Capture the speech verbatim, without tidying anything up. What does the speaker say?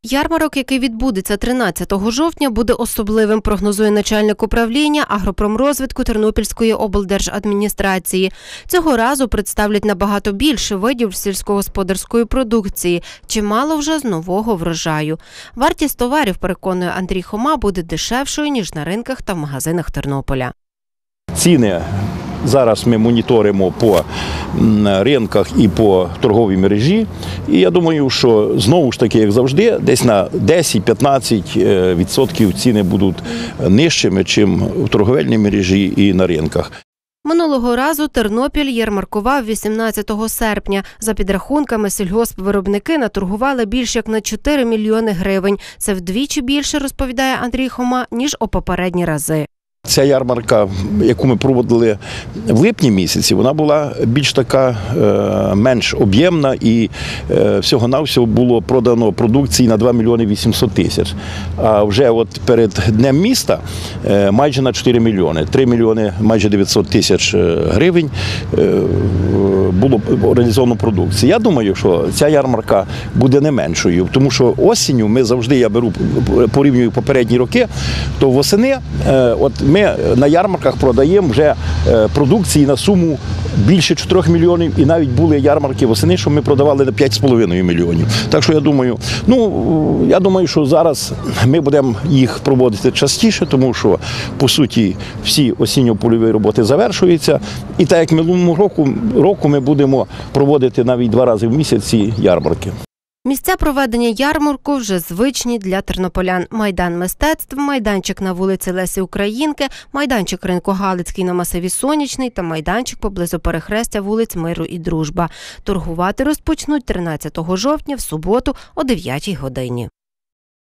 Ярмарок, який відбудеться тринадцятого жовтня, буде особливим, прогнозує начальник управління агропромрозвитку Тернопільської облдержадміністрації. Цього разу представлять набагато більше видів сільськогосподарської продукції, чимало вже з нового врожаю. Вартість товарів, переконує Андрій Хома, буде дешевшою, ніж на ринках та в магазинах Тернополя. Ціни зараз ми моніторимо по ринках і по торговій мережі. І я думаю, що знову ж таки, як завжди, десь на десять-п'ятнадцять відсотків ціни будуть нижчими, чим в торговельній мережі і на ринках. Минулого разу Тернопіль ярмаркував вісімнадцятого серпня. За підрахунками, сільгоспвиробники наторгували більш як на чотири мільйони гривень. Це вдвічі більше, розповідає Андрій Хома, ніж у попередні рази. Ця ярмарка, яку ми проводили в липні місяці, вона була більш така, менш об'ємна і всього-навсього було продано продукції на два мільйони вісімсот тисяч. А вже от перед Днем міста майже на чотири мільйони, три мільйони майже дев'ятсот тисяч гривень було реалізовано продукції. Я думаю, що ця ярмарка буде не меншою, тому що осінню ми завжди, я беру, порівнюю попередні роки, то восени, от ми на ярмарках продаємо вже продукції на суму більше чотирьох мільйонів, і навіть були ярмарки восени, що ми продавали на п'ять з половиною мільйонів. Так що я думаю, ну, я думаю, що зараз ми будемо їх проводити частіше, тому що, по суті, всі осінньо-польові роботи завершуються. І так як минулого року, року ми будемо проводити навіть два рази в місяць ці ярмарки. Місця проведення ярмарку вже звичні для тернополян. Майдан мистецтв, майданчик на вулиці Лесі Українки, майданчик ринку Галицький на масиві Сонячний та майданчик поблизу перехрестя вулиць Миру і Дружба. Торгувати розпочнуть тринадцятого жовтня в суботу о дев'ятій годині.